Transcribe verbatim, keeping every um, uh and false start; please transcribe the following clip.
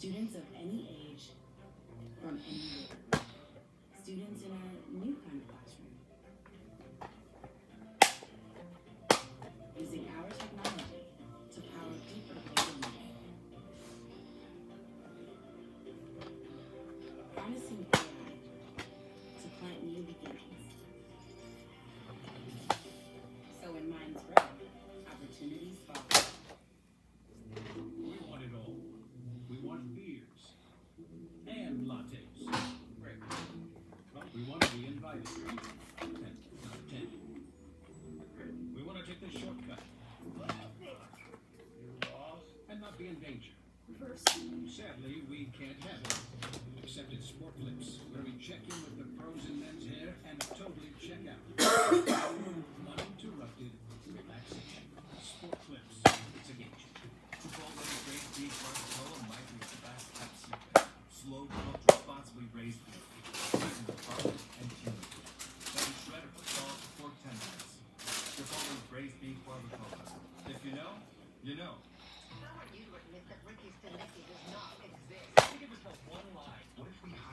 Students of any age, from anywhere. Students in a new kind of classroom. Using our technology to power deeper global learning. Harnessing A I to plant new beginnings. So when minds grow, opportunities follow. We want it all. We want beers and lattes. Great. But we want to be invited. Ten, not ten. We want to take the shortcut. And not be in danger. Sadly, we can't have it. Except at Sport Clips, where we check in with the pros in men's hair and totally check out. Uninterrupted relaxation. Sport Clips. It's a game changer. Chipotle raised beef Coca-Cola might be the best kept secret. Slow cooked, responsibly raised beef. Seasoned with garlic and cumin. Then shredded with salt for pork tenders. Chipotle braised beef barbacoa. If you know, you know. How are you to admit that Ricky's Tanuki does not exist? I think it was but one line. What if we